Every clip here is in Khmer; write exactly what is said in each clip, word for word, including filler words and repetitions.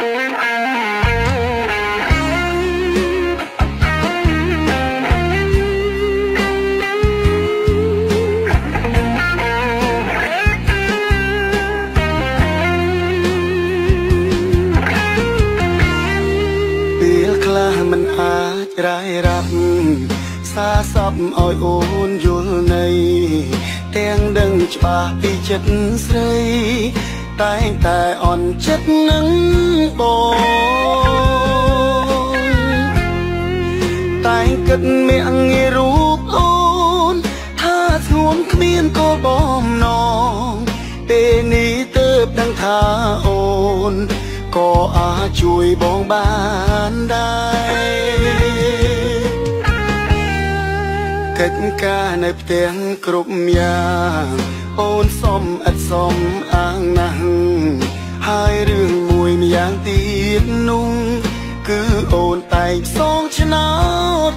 รายรับสาสบอ้อยโอนยุลในเตียงดึงฉบับปีจัดใส่แต่แต่อ่อนจัดนังบนแต่กัดเมียงรูปโอนถ้าสวมเมียนก็บอมนองเตนี้เติบดังท่าโอนก็อาช่วยบองบ้านได้កិច្ចការនៅផ្ទះគ្រប់យ៉ាងអូនសុំឥតសុំអាងណាស់ហើយរឿងមួយម្យ៉ាងទៀតនោះគឺអូនតែងសងឆ្នោត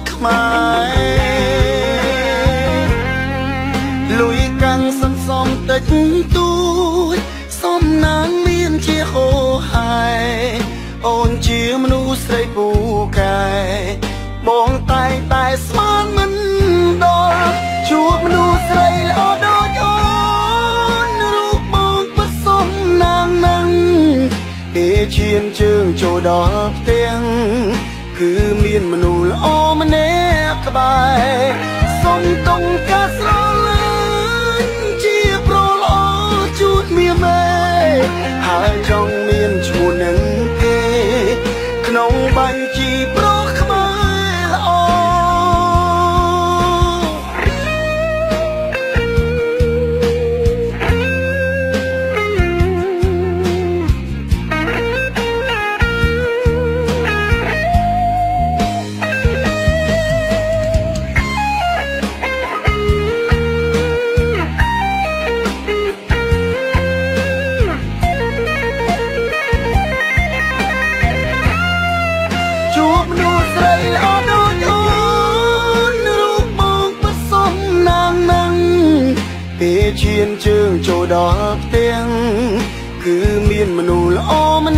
ខ្មែរលុយកាំងសន្សំតិចតួចសំណាងមានជាហូរហើយអូនជាមនុស្សស្រីពូកែបងតែងតែស្មានមិនដល់ជួបមនុស្សស្រីល្អដូចអូនរូបបងបសុំណាងនឹងគេឈានជើងចូលដល់ផ្ទះគឺមានមនុស្សល្អម្នាក់ក្បែរសុំតុងការស្រឡាញ់ជាប្រុសល្អជួតមានមេហើយចង់មានឈ្មោះនឹងគេក្នុងបញ្ជីប្រុសខ្មែរល្អឈានជើងចូលដល់ផ្ទះគឺមានមនុស្សល្អម្